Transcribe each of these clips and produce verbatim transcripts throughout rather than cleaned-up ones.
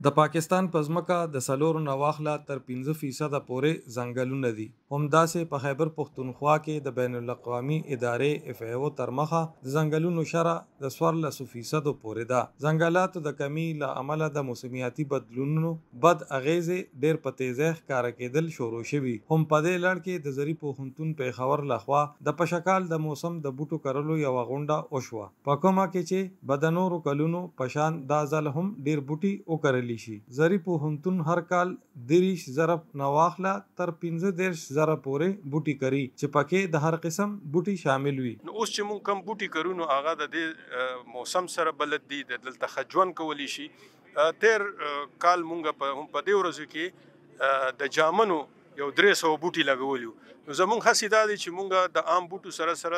د پاکستان په ځمکه د څلورو نه واخله تر پنځه فیصده پورې ځنګلونه دي. همداسې په خیبر پښتونخوا کې د بین الاقوامي ادارې اف ای او تر مخه د ځنګلونو شرح د څوارلسو فیصدو پورې ده. ځنګلاتو د کمی له امله د موسمیاتي بدلونونو بد اغیزې ډېر په تیزۍ ښکاره کېدل شروع شوي. هم په دې لړ کې د زري پوهنتون پېښور لخوا د پشکال د موسم د بوټو کرلو یوه غونډه وشوه، په کومه کې چې به د نورو کلونو په شان دا ځل هم ډېر بوټي وکرلی شي. زري پوهنتون هر کال دېرش زره نه واخله تر پنځه دېرش زره پورې بوټي کري چې پکې د هر قسم بوټي شامل وي. نو اوس چې مونږ کم بوټي کرو نو هغه د دې موسم سره بلد دي، د دلته خجون کولی شي. تیر کال مونږ په په دې ورځو کې د جامنو یو درې سوه بوټي لګولي وو. نو زمونږ هڅې دا دي چې مونږ د عام بوټو سره سره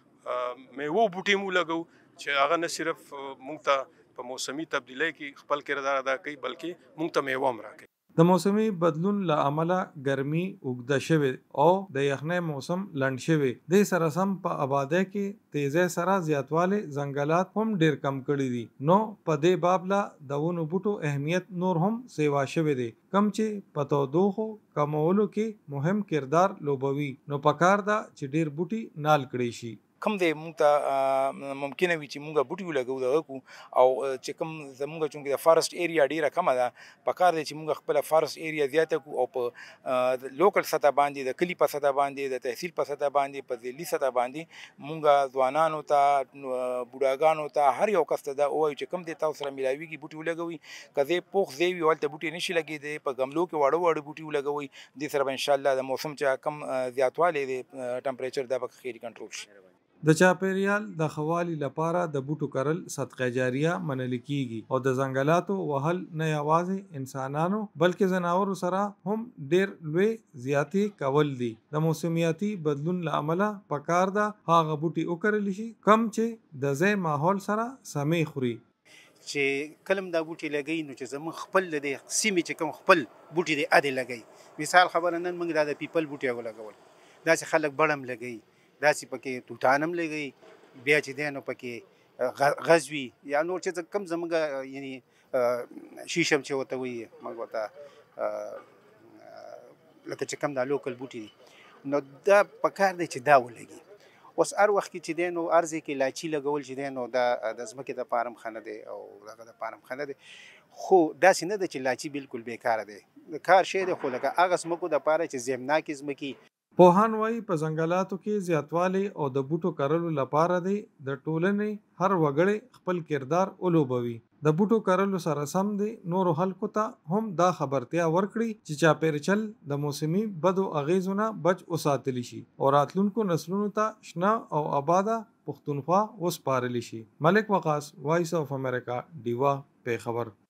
د میوو بوټي مو لګو چې هغه نه صرف مونږ ته په موسمي تبدیلی کې خپل کردار ادا کوي بلکې مونږ ته میوه هم راکوي. د موسمي بدلون له امله ګرمي اوږده شوې او د یخنۍ موسم لنډ شوی. دې سره سم په آبادۍ کې تیزۍ سره زیاتوالی ځنګلات هم ډېر کم کړي دي. نو په دې باب لا د ونو بوټو اهمیت نور هم سیوا شوی دی، کم چې په تودوخو کمولو کې مهم کردار لوبوي. نو پکار ده چې ډېر بوټي نال کړي شي. کم دی مونږ ته ممکنه وي چې مونږ بوټي ولګو دغه کو او چې کوم زمونږ چونکې د فارسټ ایریا ډیره کمه ده، پکار دی چې مونږ خپله فارسټ ایریا زیاته کړو او په لوکل سطح باندې د کلي په سطح باندې د تحصیل په سطح باندې په ضلعي سطح باندې مونږ ځوانانو ته بوډاګانو ته هر یو کس ته دا ووایو چې کوم دی تاسو سره میلاویږي بوټي ولګوئ. که ځای پوخ ځای وي هلته بوټي نشي لګېدی، په ګملو کې واړه واړه بوټي ولګوئ. دې سره به انشاءالله د موسم چې کم زیاتوالی دی ټمپریچر دا به خیري کنټرول شي. د چاپیریال د ښه والي لپاره د بوټو کرل صدقه جاریه منل کیږي او د ځنګلاتو وهل نه یوازې انسانانو بلکې ځناورو سره هم ډېر لوی زیاتې کول دي. د موسمیاتي بدلون له امله پکار ده هغه بوټي وکرلی شي کم چې د ځای ماحول سره سمې خوري. چې کلم دا بوټي لګوي نو چې زموږ خپل د دې سیمې چې کوم خپل بوټي دی ادې لګوي. مثال خبره نن موږ دا د پیپل بوټي ولګول، داسې خلک بړم لګوي، داسې پکې توتان هم لګوي، بیا چې دی نو پکې غزوي یا نور چې کم زموږ یعنی شیشم چې ورته وایي موږ ورته لکه چې کم دا لوکل بوټي دي، نو دا پکار دی چې دا ولګي. اوس هر وخت کې چې دی نو هر ځای کې لاچي لګول چې دی نو دا د ځمکې دپاره هم ښه نه دی او دغه دپاره هم ښه نه دی. خو داسې نه ده چې لاچي بالکل بیکاره دی، د کار شی دی، خو لکه هغه ځمکو دپاره چې زیمناکې ځمکې. پوهان وایي په ځنګلاتو کې زیاتوالی او د بوټو کرلو لپاره دی د ټولنې هر وګړی خپل کردار ولوبوي. د بوټو کرلو سره سم دی نورو خلکو ته هم دا خبرتیا ورکړي چې چاپیریچل د موسمي بدو اغیزونه بچ وساتلی شي او راتلونکو نسلونو ته شنه او آباده پښتونخوا وسپارلی شي. ملک وقاص، وایس آف امریکا، ډیوا، پېښور.